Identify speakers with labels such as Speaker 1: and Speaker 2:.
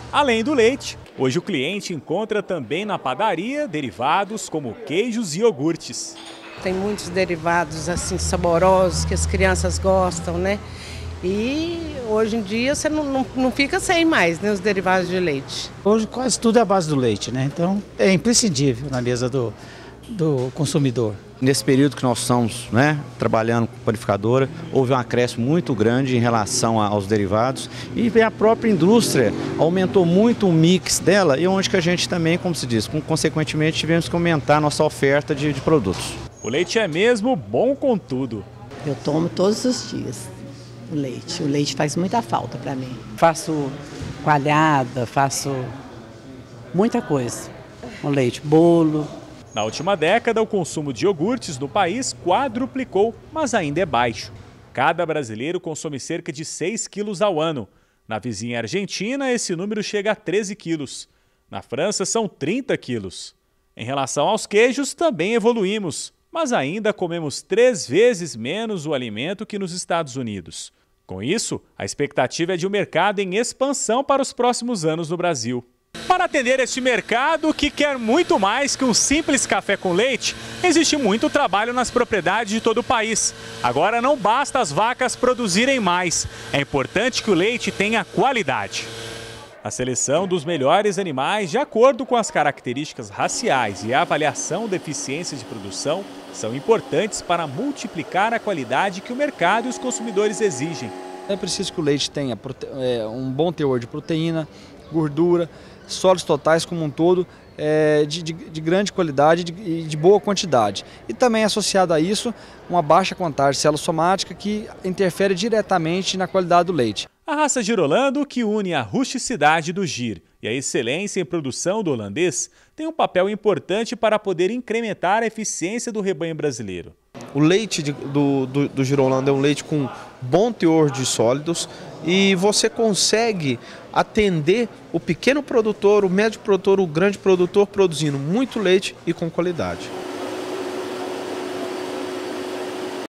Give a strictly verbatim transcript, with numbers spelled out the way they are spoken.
Speaker 1: Além do leite, hoje o cliente encontra também na padaria derivados como queijos e iogurtes.
Speaker 2: Tem muitos derivados assim saborosos que as crianças gostam, né? E hoje em dia você não, não, não fica sem mais, né, os derivados de leite.
Speaker 3: Hoje quase tudo é a base do leite, né? Então é imprescindível na mesa do, do consumidor.
Speaker 4: Nesse período que nós estamos, né, trabalhando com panificadora, houve um acréscimo muito grande em relação aos derivados e a própria indústria aumentou muito o mix dela e onde que a gente também, como se diz, consequentemente tivemos que aumentar a nossa oferta de, de produtos.
Speaker 1: O leite é mesmo bom com tudo.
Speaker 5: Eu tomo todos os dias o leite. O leite faz muita falta para mim.
Speaker 6: Faço coalhada, faço muita coisa. O leite, bolo.
Speaker 1: Na última década, o consumo de iogurtes no país quadruplicou, mas ainda é baixo. Cada brasileiro consome cerca de seis quilos ao ano. Na vizinha Argentina, esse número chega a treze quilos. Na França, são trinta quilos. Em relação aos queijos, também evoluímos, mas ainda comemos três vezes menos o alimento que nos Estados Unidos. Com isso, a expectativa é de um mercado em expansão para os próximos anos no Brasil. Para atender este mercado, que quer muito mais que um simples café com leite, existe muito trabalho nas propriedades de todo o país. Agora não basta as vacas produzirem mais, é importante que o leite tenha qualidade. A seleção dos melhores animais, de acordo com as características raciais e a avaliação da eficiência de produção, são importantes para multiplicar a qualidade que o mercado e os consumidores exigem.
Speaker 7: É preciso que o leite tenha um bom teor de proteína, gordura, sólidos totais como um todo, é, de, de, de grande qualidade e de, de boa quantidade. E também associado a isso, uma baixa quantidade de célula somática que interfere diretamente na qualidade do leite.
Speaker 1: A raça Girolando, que une a rusticidade do Gir e a excelência em produção do holandês, tem um papel importante para poder incrementar a eficiência do rebanho brasileiro.
Speaker 8: O leite de, do, do, do Girolando é um leite com bom teor de sólidos e você consegue atender o pequeno produtor, o médio produtor, o grande produtor produzindo muito leite e com qualidade.